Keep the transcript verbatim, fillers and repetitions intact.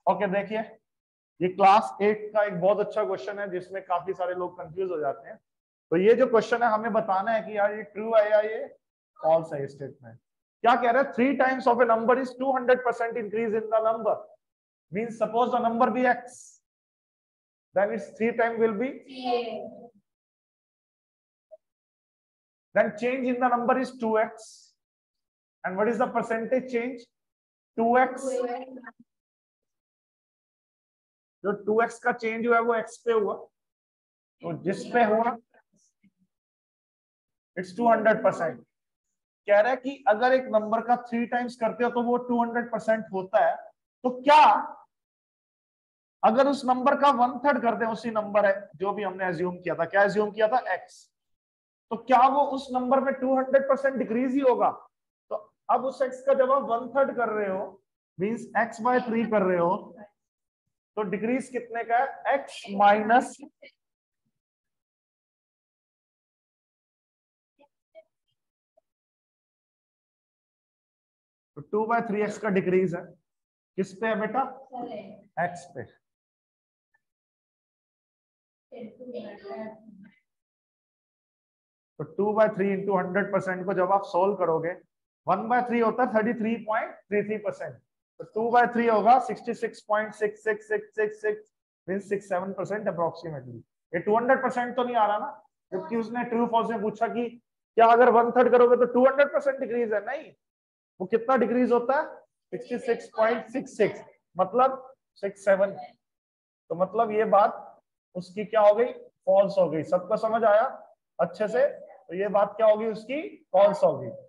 Okay देखिए, ये class eight का एक बहुत अच्छा क्वेश्चन है जिसमें काफी सारे लोग कंफ्यूज हो जाते हैं। तो ये जो क्वेश्चन है हमें बताना है कि यार ये ट्रू है या ये फॉल्स है। स्टेटमेंट क्या कह रहा है? Three times of a number is two hundred percent increase in the number. Means suppose the number be x, then its three time will be, then change in the number is two x, and what is the percentage change? two x। जो two x का change हुआ है वो x पे हुआ, तो जिस पे हुआ इट्स टू हंड्रेड परसेंट। कह रहा है कि अगर एक नंबर का थ्री टाइम्स करते हो तो वो टू हंड्रेड परसेंट होता है, तो क्या अगर उस नंबर का वन थर्ड कर दें, उसी नंबर है जो भी हमने एज्यूम किया था, क्या एज्यूम किया था? x, तो क्या वो उस नंबर में टू हंड्रेड परसेंट डिक्रीज ही होगा? तो अब उस x का जब आप वन थर्ड कर रहे हो, मीन्स x बाय थ्री कर रहे हो, तो डिक्रीज कितने का है? x माइनस तो टू बाय थ्री एक्स का डिक्रीज है। किस पे है बेटा? x पे। तो two by three into hundred percent को जब आप सोल्व करोगे, वन बाय थ्री होता है thirty three point three three percent, तो टू बाय थ्री होगा sixty six point six six six six six, means six seven percent approximately. ये two hundred percent तो नहीं आ रहा ना, जबकि उसने ट्रू फॉल्स में पूछा कि क्या अगर वन थर्ड करोगे तो टू हंड्रेड परसेंट डिक्रीज है? नहीं, वो कितना डिक्रीज होता है? Sixty six point six six, मतलब सिक्स सेवन। तो मतलब ये बात उसकी क्या हो गई? फॉल्स हो गई। सबको समझ आया अच्छे से? तो ये बात क्या होगी उसकी? फॉल्स होगी।